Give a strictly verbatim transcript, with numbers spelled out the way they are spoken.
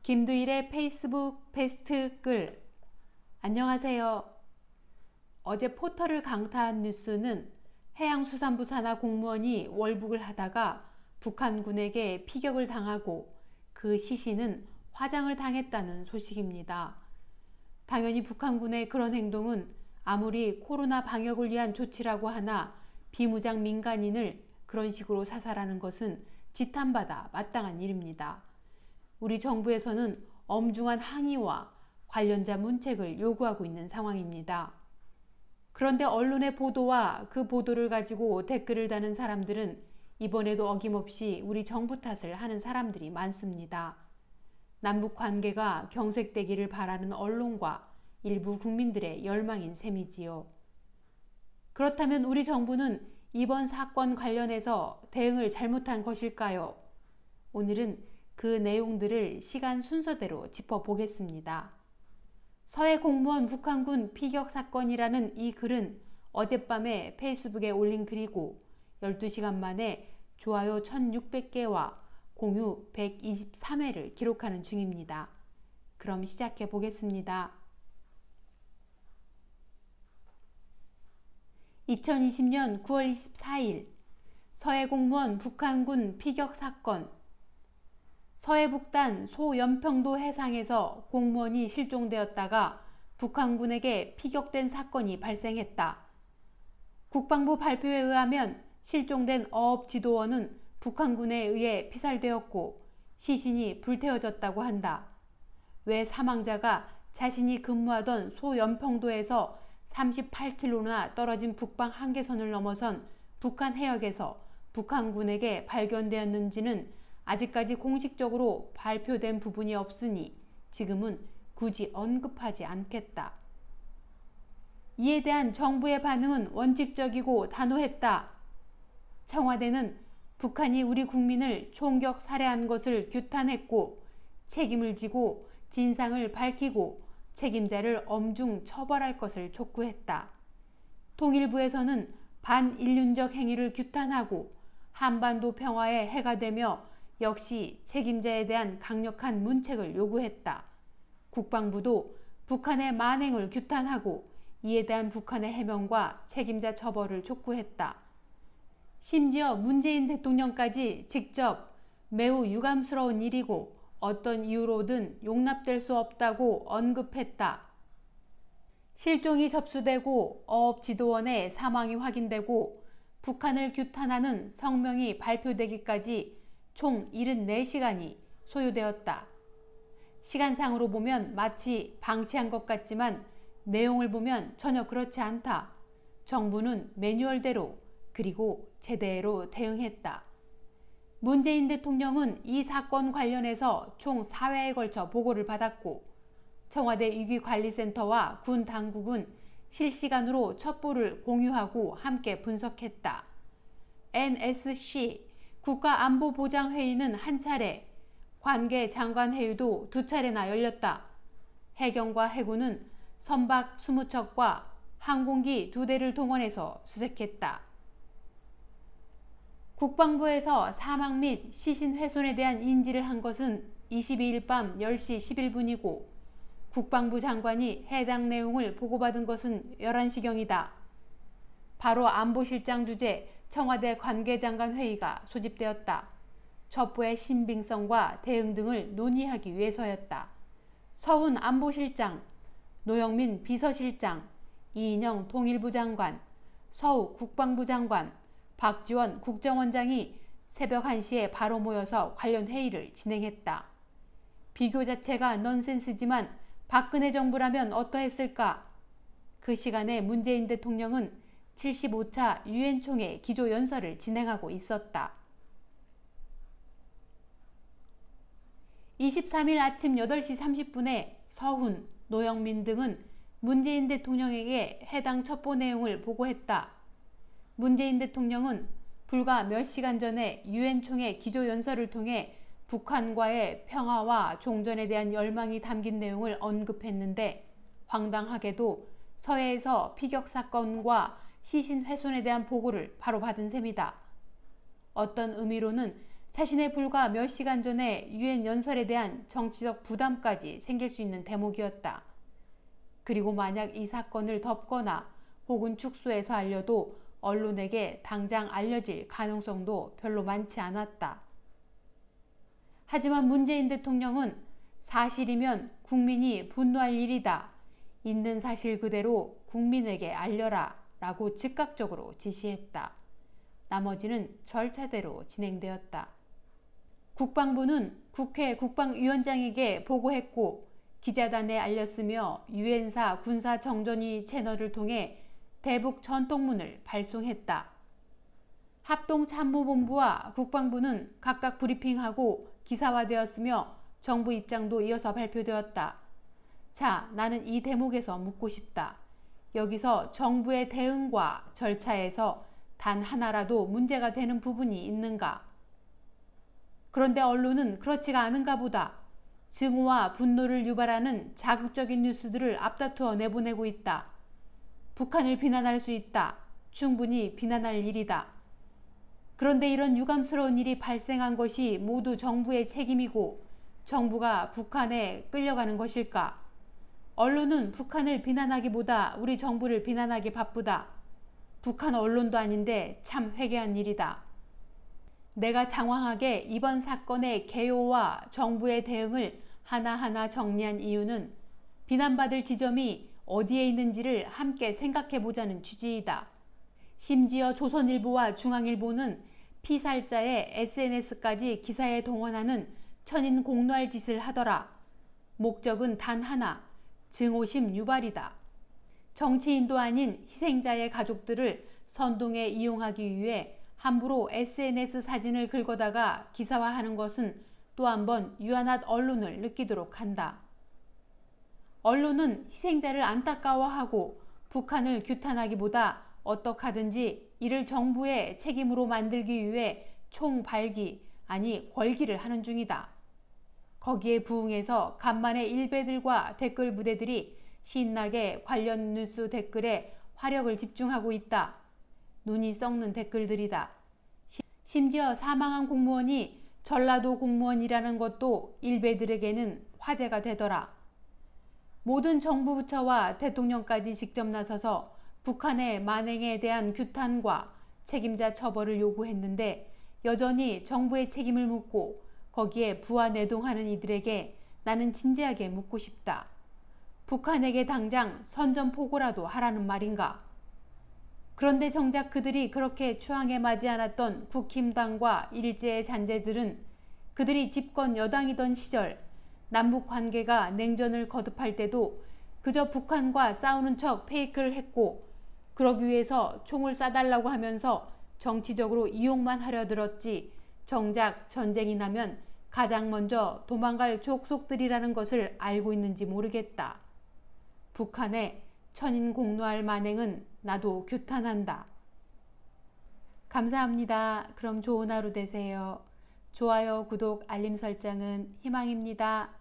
김두일의 페이스북 베스트 글. 안녕하세요. 어제 포털을 강타한 뉴스는 해양수산부 산하 공무원이 월북을 하다가 북한군에게 피격을 당하고 그 시신은 화장을 당했다는 소식입니다. 당연히 북한군의 그런 행동은 아무리 코로나 방역을 위한 조치라고 하나 비무장 민간인을 그런 식으로 사살하는 것은 지탄받아 마땅한 일입니다. 우리 정부에서는 엄중한 항의와 관련자 문책을 요구하고 있는 상황입니다. 그런데 언론의 보도와 그 보도를 가지고 댓글을 다는 사람들은 이번에도 어김없이 우리 정부 탓을 하는 사람들이 많습니다. 남북 관계가 경색되기를 바라는 언론과 일부 국민들의 열망인 셈이지요. 그렇다면 우리 정부는 이번 사건 관련해서 대응을 잘못한 것일까요? 오늘은 그 내용들을 시간 순서대로 짚어보겠습니다. 서해 공무원 북한군 피격 사건이라는 이 글은 어젯밤에 페이스북에 올린 글이고 열두 시간 만에 좋아요 천육백 개와 공유 백이십삼 회를 기록하는 중입니다. 그럼 시작해 보겠습니다. 이천이십 년 구월 이십사일 서해 공무원 북한군 피격 사건. 서해 북단 소연평도 해상에서 공무원이 실종되었다가 북한군에게 피격된 사건이 발생했다. 국방부 발표에 의하면 실종된 어업지도원은 북한군에 의해 피살되었고 시신이 불태워졌다고 한다. 왜 사망자가 자신이 근무하던 소연평도에서 삼십팔 킬로미터나 떨어진 북방 한계선을 넘어선 북한 해역에서 북한군에게 발견되었는지는 아직까지 공식적으로 발표된 부분이 없으니 지금은 굳이 언급하지 않겠다. 이에 대한 정부의 반응은 원칙적이고 단호했다. 청와대는 북한이 우리 국민을 총격 살해한 것을 규탄했고 책임을 지고 진상을 밝히고 책임자를 엄중 처벌할 것을 촉구했다. 통일부에서는 반인륜적 행위를 규탄하고 한반도 평화에 해가 되며 역시 책임자에 대한 강력한 문책을 요구했다. 국방부도 북한의 만행을 규탄하고 이에 대한 북한의 해명과 책임자 처벌을 촉구했다. 심지어 문재인 대통령까지 직접 매우 유감스러운 일이고 어떤 이유로든 용납될 수 없다고 언급했다. 실종이 접수되고 어업지도원의 사망이 확인되고 북한을 규탄하는 성명이 발표되기까지 총 칠십사 시간이 소요되었다. 시간상으로 보면 마치 방치한 것 같지만 내용을 보면 전혀 그렇지 않다. 정부는 매뉴얼대로 그리고 제대로 대응했다. 문재인 대통령은 이 사건 관련해서 총 사 회에 걸쳐 보고를 받았고 청와대 위기관리센터와 군 당국은 실시간으로 첩보를 공유하고 함께 분석했다. 엔에스씨 국가안보보장회의는 한 차례, 관계장관회의도 두 차례나 열렸다. 해경과 해군은 선박 이십 척과 항공기 두 대를 동원해서 수색했다. 국방부에서 사망 및 시신 훼손에 대한 인지를 한 것은 이십이일 밤 열 시 십일 분이고 국방부 장관이 해당 내용을 보고받은 것은 열한 시경이다. 바로 안보실장 주재 청와대 관계장관 회의가 소집되었다. 첩보의 신빙성과 대응 등을 논의하기 위해서였다. 서훈 안보실장, 노영민 비서실장, 이인영 통일부 장관, 서우 국방부 장관, 박지원 국정원장이 새벽 한 시에 바로 모여서 관련 회의를 진행했다. 비교 자체가 넌센스지만 박근혜 정부라면 어떠했을까? 그 시간에 문재인 대통령은 칠십오 차 유엔 총회 기조연설을 진행하고 있었다. 이십삼일 아침 여덟 시 삼십 분에 서훈, 노영민 등은 문재인 대통령에게 해당 첩보 내용을 보고했다. 문재인 대통령은 불과 몇 시간 전에 유엔 총회 기조연설을 통해 북한과의 평화와 종전에 대한 열망이 담긴 내용을 언급했는데 황당하게도 서해에서 피격 사건과 시신 훼손에 대한 보고를 바로 받은 셈이다. 어떤 의미로는 자신의 불과 몇 시간 전에 유엔 연설에 대한 정치적 부담까지 생길 수 있는 대목이었다. 그리고 만약 이 사건을 덮거나 혹은 축소해서 알려도 언론에게 당장 알려질 가능성도 별로 많지 않았다. 하지만 문재인 대통령은 사실이면 국민이 분노할 일이다. 있는 사실 그대로 국민에게 알려라 라고 즉각적으로 지시했다. 나머지는 절차대로 진행되었다. 국방부는 국회 국방위원장에게 보고했고 기자단에 알렸으며 유엔사 군사정전위 채널을 통해 대북 전통문을 발송했다. 합동참모본부와 국방부는 각각 브리핑하고 기사화되었으며 정부 입장도 이어서 발표되었다. 자, 나는 이 대목에서 묻고 싶다. 여기서 정부의 대응과 절차에서 단 하나라도 문제가 되는 부분이 있는가? 그런데 언론은 그렇지가 않은가 보다. 증오와 분노를 유발하는 자극적인 뉴스들을 앞다투어 내보내고 있다. 북한을 비난할 수 있다. 충분히 비난할 일이다. 그런데 이런 유감스러운 일이 발생한 것이 모두 정부의 책임이고 정부가 북한에 끌려가는 것일까? 언론은 북한을 비난하기보다 우리 정부를 비난하기 바쁘다. 북한 언론도 아닌데 참 회개한 일이다. 내가 장황하게 이번 사건의 개요와 정부의 대응을 하나하나 정리한 이유는 비난받을 지점이 어디에 있는지를 함께 생각해보자는 취지이다. 심지어 조선일보와 중앙일보는 피살자의 에스엔에스까지 기사에 동원하는 천인공노할 짓을 하더라. 목적은 단 하나, 증오심 유발이다. 정치인도 아닌 희생자의 가족들을 선동에 이용하기 위해 함부로 에스엔에스 사진을 긁어다가 기사화하는 것은 또 한 번 유한한 언론을 느끼도록 한다. 언론은 희생자를 안타까워하고 북한을 규탄하기보다 어떡하든지 이를 정부의 책임으로 만들기 위해 총발기, 아니 걸기를 하는 중이다. 거기에 부응해서 간만에 일베들과 댓글 부대들이 신나게 관련 뉴스 댓글에 화력을 집중하고 있다. 눈이 썩는 댓글들이다. 심지어 사망한 공무원이 전라도 공무원이라는 것도 일베들에게는 화제가 되더라. 모든 정부 부처와 대통령까지 직접 나서서 북한의 만행에 대한 규탄과 책임자 처벌을 요구했는데 여전히 정부의 책임을 묻고 거기에 부하내동하는 이들에게 나는 진지하게 묻고 싶다. 북한에게 당장 선전포고라도 하라는 말인가? 그런데 정작 그들이 그렇게 추앙에 맞지 않았던 국힘당과 일제의 잔재들은 그들이 집권 여당이던 시절 남북 관계가 냉전을 거듭할 때도 그저 북한과 싸우는 척 페이크를 했고 그러기 위해서 총을 쏴달라고 하면서 정치적으로 이용만 하려 들었지 정작 전쟁이 나면 가장 먼저 도망갈 족속들이라는 것을 알고 있는지 모르겠다. 북한의 천인공노할 만행은 나도 규탄한다. 감사합니다. 그럼 좋은 하루 되세요. 좋아요, 구독, 알림 설정은 희망입니다.